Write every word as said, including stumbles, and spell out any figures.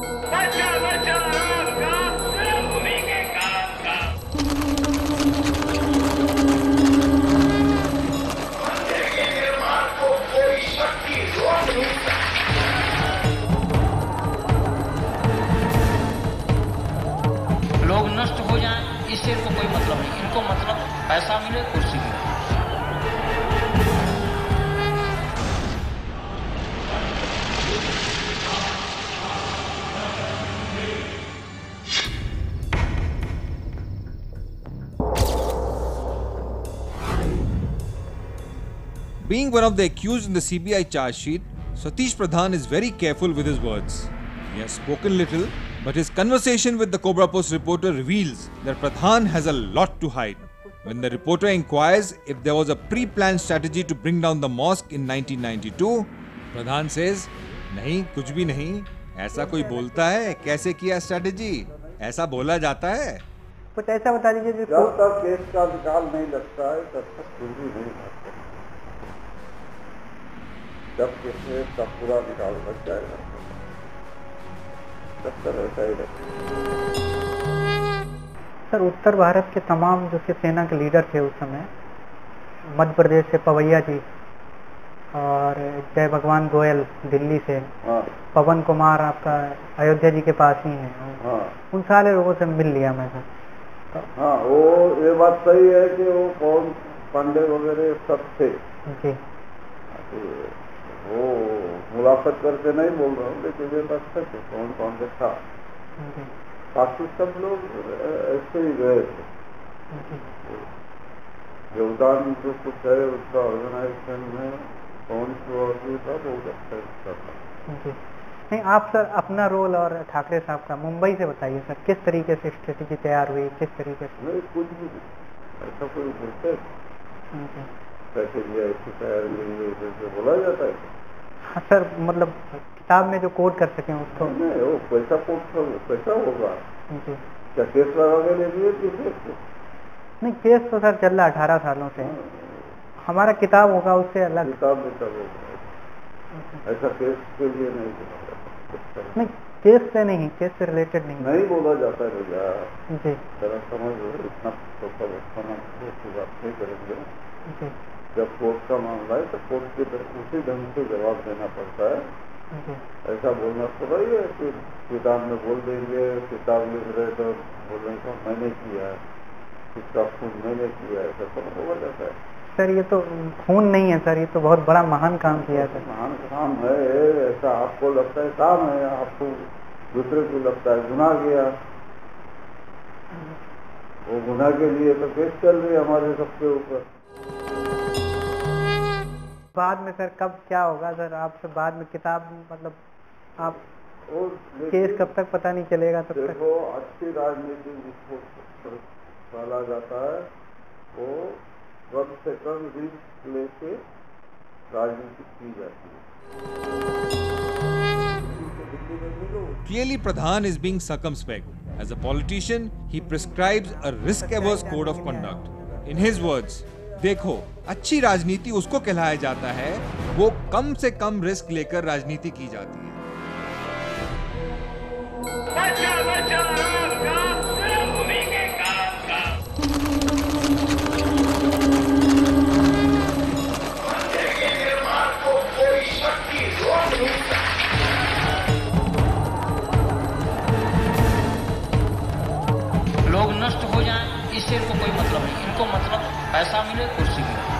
बचा बचा राम का भूमि के काम का। मंदिर के निर्माण को कोई शक्ति रोक नहीं सकती। लोग नष्ट हो जाएं इससे इनको कोई मतलब नहीं, इनको मतलब पैसा मिले, कुर्सी मिले। Being one of the accused in the C B I charge sheet, Satish Pradhan is very careful with his words. He has spoken little, but his conversation with the Cobra Post reporter reveals that Pradhan has a lot to hide. When the reporter inquires if there was a pre-planned strategy to bring down the mosque in nineteen ninety-two, Pradhan says, नहीं कुछ भी नहीं, ऐसा कोई बोलता है, कैसे किया स्ट्रैटेजी, ऐसा बोला जाता है। कुछ ऐसा बता दीजिए जब तक केस का निकाल नहीं लगता है तब तक चोरी नहीं होती। जब केस का पूरा निकाल लग जाएगा तब तक ऐसा ही रहेगा। सर, उत्तर भारत के तमाम जो शिवसेना के लीडर थे उस समय, मध्य प्रदेश से पवैया जी और जय भगवान गोयल दिल्ली से, हाँ। पवन कुमार आपका अयोध्या जी के पास ही है, हाँ। उन सारे लोगों से मिल लिया मैं सर। हाँ, वो ये बात सही है कि वो कौन पांडे वगैरह सब थे जी। वो मुलाकात करके नहीं बोल रहा हूँ, लेकिन ये बात सच है कौन कौन से था। बाकी सब लोग ऐसे ही गए थे। योगदान जो कुछ है उसका ऑर्गेनाइजेशन में कौन सा था बहुत अच्छा हिस्सा था। नहीं, आप सर अपना रोल और ठाकरे साहब का मुंबई से बताइए सर, किस तरीके से स्ट्रेटेजी तैयार हुई, किस तरीके से? नहीं, कुछ भी ऐसा कोई बोलते स्ट्रेटेजी ऐसी तैयार हुई जैसे बोला जाता है। हाँ सर, मतलब किताब में जो कोट कर सकें उसको। नहीं, वो पैसा कोट पैसा होगा जी। क्या केस लगा के ले लिए किस नहीं, केस तो सर चल रहा अठारह सालों से। हमारा किताब होगा उससे अलग। किताब में सब होगा, ऐसा केस के लिए नहीं बोला जाता। नहीं, केस से नहीं, केस से रिलेटेड नहीं नहीं बोला जाता है भैया जी। जरा समझ लो, इतना तो सब बात नहीं करेंगे। जी। जब कोर्ट का मामला है तो कोर्ट के उसी ढंग से जवाब देना पड़ता है। जी। ऐसा बोलना तो भाई है कि किताब में बोल देंगे, किताब लिख रहे तो बोलने का मैंने किया है, इसका खून मैंने किया है, ऐसा तो बोला जाता है। सर, ये तो खून नहीं है सर, ये तो बहुत बड़ा महान काम किया सर। महान काम है, ऐसा आपको लगता है काम है, आपको दूसरे को लगता है गुनाह किया। वो गुनाह के लिए तो केस चल रही है हमारे सबके ऊपर। बाद में सर कब क्या होगा सर, आपसे बाद में किताब मतलब आप केस कब तक पता नहीं चलेगा तब तक। देखो, अच्छी राजनीति जिसको डाला जाता है वो कम से कम रिस्क लेके राजनीति की जाती है। Clearly, Pradhan is being circumspect. As a politician, he prescribes a risk-averse code of conduct. In his words, देखो, अच्छी राजनीति उसको कहलाया जाता है वो कम से कम रिस्क लेकर राजनीति की जाती है। बचा बचा राम का भूमि के काम का। मंदिर के निर्माण को कोई शक्ति रोक नहीं सकती। लोग नष्ट हो जाएं इससे इनको कोई मतलब नहीं, इनको मतलब पैसा मिले, कुर्सी मिले।